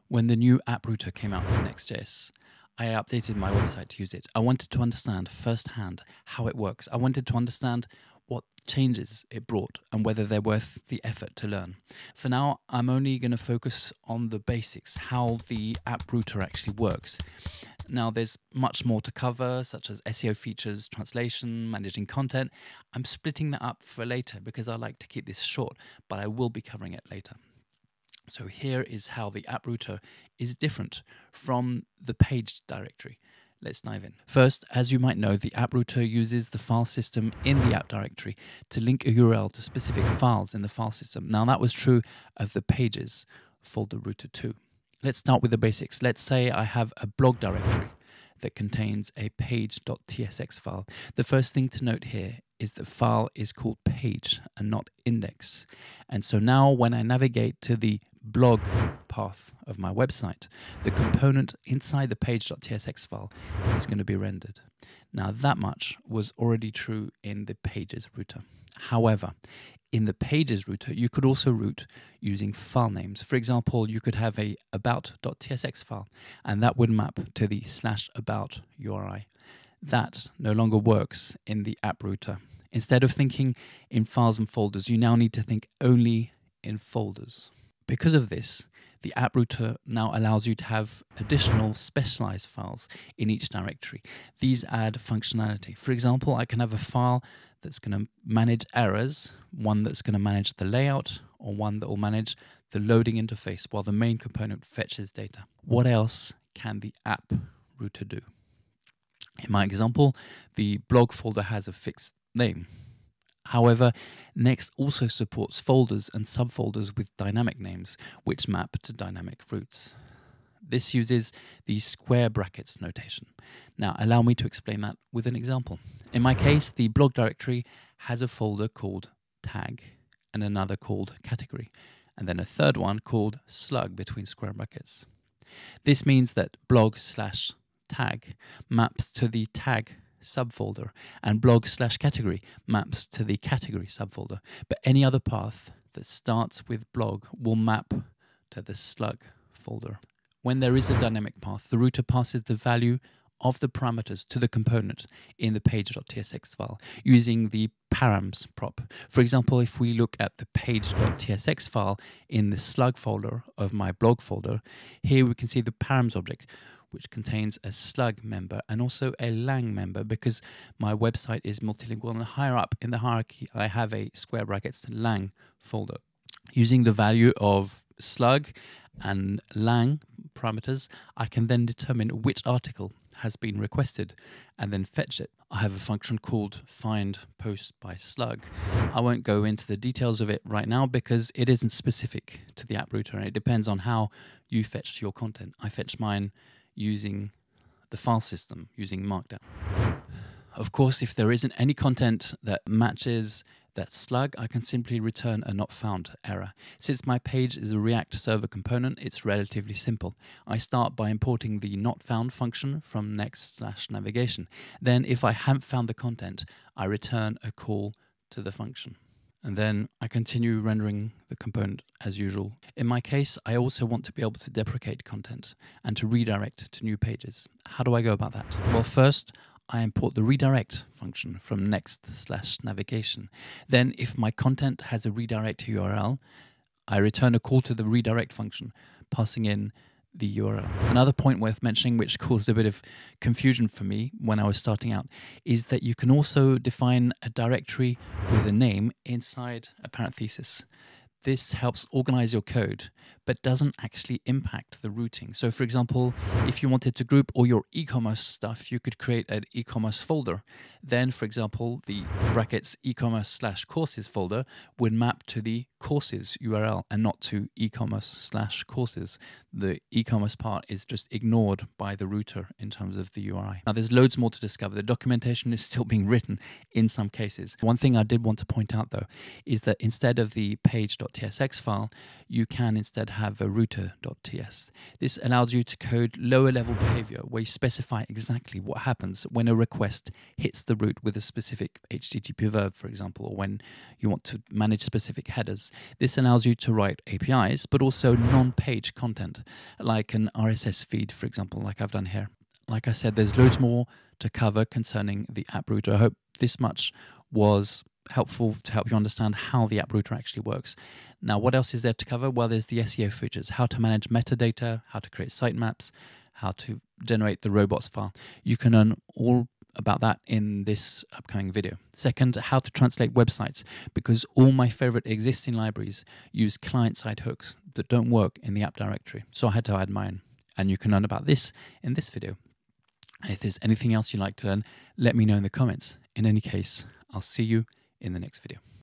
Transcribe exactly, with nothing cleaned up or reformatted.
When the new app router came out in next dot J S, I updated my website to use it. I wanted to understand firsthand how it works. I wanted to understand what changes it brought and whether they're worth the effort to learn. For now, I'm only going to focus on the basics, how the app router actually works. Now, there's much more to cover, such as S E O features, translation, managing content. I'm splitting that up for later because I like to keep this short, but I will be covering it later. So here is how the app router is different from the page directory. Let's dive in. First, as you might know, the app router uses the file system in the app directory to link a U R L to specific files in the file system. Now, that was true of the pages folder router too. Let's start with the basics. Let's say I have a blog directory that contains a page.tsx file. The first thing to note here is the file is called page and not index. And so now when I navigate to the blog path of my website, the component inside the page.tsx file is going to be rendered. Now that much was already true in the pages router. However, in the pages router, you could also route using file names. For example, you could have a about.tsx file, and that would map to the slash about U R I. That no longer works in the app router. Instead of thinking in files and folders, you now need to think only in folders. Because of this, the app router now allows you to have additional specialized files in each directory. These add functionality. For example, I can have a file that's going to manage errors, one that's going to manage the layout, or one that will manage the loading interface while the main component fetches data. What else can the app router do? In my example, the blog folder has a fixed name. However, Next also supports folders and subfolders with dynamic names, which map to dynamic routes. This uses the square brackets notation. Now, allow me to explain that with an example. In my case, the blog directory has a folder called tag and another called category, and then a third one called slug between square brackets. This means that blog slash tag maps to the tag subfolder and blog slash category maps to the category subfolder, but any other path that starts with blog will map to the slug folder. When there is a dynamic path, the router passes the value of the parameters to the component in the page.tsx file using the params prop. For example, if we look at the page.tsx file in the slug folder of my blog folder, here we can see the params object, which contains a slug member and also a lang member because my website is multilingual, and higher up in the hierarchy I have a square brackets lang folder. Using the value of slug and lang parameters, I can then determine which article has been requested and then fetch it. I have a function called find post by slug. I won't go into the details of it right now because it isn't specific to the app router and it depends on how you fetch your content. I fetch mine using the file system, using Markdown. Of course, if there isn't any content that matches that slug, I can simply return a not found error. Since my page is a React server component, it's relatively simple. I start by importing the not found function from next slash navigation. Then if I haven't found the content, I return a call to the function. And then I continue rendering the component as usual. In my case, I also want to be able to deprecate content and to redirect to new pages. How do I go about that? Well, first, I import the redirect function from next slash navigation. Then if my content has a redirect U R L, I return a call to the redirect function, passing in the U R L. Another point worth mentioning, which caused a bit of confusion for me when I was starting out, is that you can also define a directory with a name inside a parenthesis. This helps organize your code, but doesn't actually impact the routing. So for example, if you wanted to group all your e-commerce stuff, you could create an e-commerce folder. Then, for example, the brackets e-commerce slash courses folder would map to the courses U R L and not to e-commerce slash courses. The e-commerce part is just ignored by the router in terms of the U R I. Now, there's loads more to discover. The documentation is still being written in some cases. One thing I did want to point out, though, is that instead of the page.tsx file, you can instead have a router.ts. This allows you to code lower level behavior where you specify exactly what happens when a request hits the route with a specific H T T P verb, for example, or when you want to manage specific headers. This allows you to write A P Is, but also non-page content, like an R S S feed, for example, like I've done here. Like I said, there's loads more to cover concerning the app router. I hope this much was helpful to help you understand how the app router actually works. Now, what else is there to cover? Well, there's the S E O features, how to manage metadata, how to create sitemaps, how to generate the robots file. You can learn all about that in this upcoming video. Second, how to translate websites, because all my favorite existing libraries use client-side hooks that don't work in the app directory. So I had to add mine, and you can learn about this in this video. And if there's anything else you'd like to learn, let me know in the comments. In any case, I'll see you in the next video.